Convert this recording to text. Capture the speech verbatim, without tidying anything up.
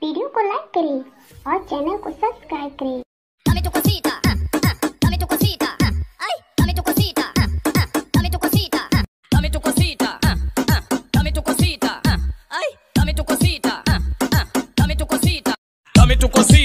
वीडियो को लाइक करें और चैनल को सब्सक्राइब करें। Dame tu cosita, ah, ah, dame tu cosita, ah, ay, dame tu cosita, ah, ah, dame tu cosita, ah, dame tu cosita, ah, ah, dame tu cosita, ah, ay, dame tu cosita, ah, ah, dame tu cosita, dame tu cosita.